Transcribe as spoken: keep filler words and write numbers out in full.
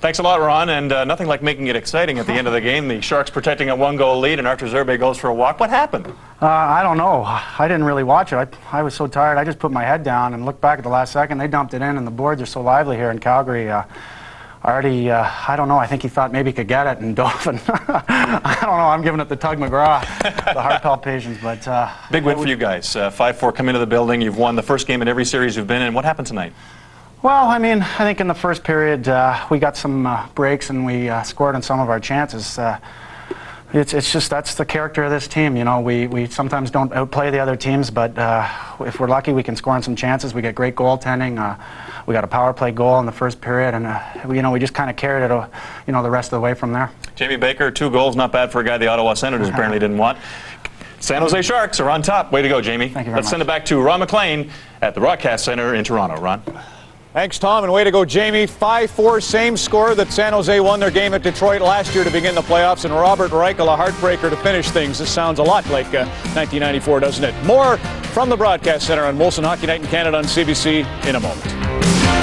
Thanks a lot, Ron, and uh, nothing like making it exciting at the end of the game. The Sharks protecting a one-goal lead, and Arthur Zerbe goes for a walk. What happened? Uh, I don't know. I didn't really watch it. I, I was so tired. I just put my head down and looked back at the last second. They dumped it in, and the boards are so lively here in Calgary. Uh, Artie, uh, I don't know. I think he thought maybe he could get it and dove. And I don't know. I'm giving it the Tug McGraw, the heart palpitations. But uh, big win for you guys. Uh, five four come into the building. You've won the first game in every series you've been in. What happened tonight? Well, I mean, I think in the first period uh, we got some uh, breaks and we uh, scored on some of our chances. Uh, it's, it's just that's the character of this team. You know, we, we sometimes don't outplay the other teams, but uh, if we're lucky, we can score on some chances. We get great goaltending. Uh, we got a power play goal in the first period, and uh, we, you know, we just kind of carried it, uh, you know, the rest of the way from there. Jamie Baker, two goals, not bad for a guy the Ottawa Senators apparently didn't want. San Jose Sharks are on top. Way to go, Jamie. Thank you very Let's much. send it back to Ron McLean at the Broadcast Center in Toronto. Ron. Thanks, Tom, and way to go, Jamie. five four, same score that San Jose won their game at Detroit last year to begin the playoffs, and Robert Reichel, a heartbreaker to finish things. This sounds a lot like uh, nineteen ninety-four, doesn't it? More from the Broadcast Center on Molson Hockey Night in Canada on C B C in a moment.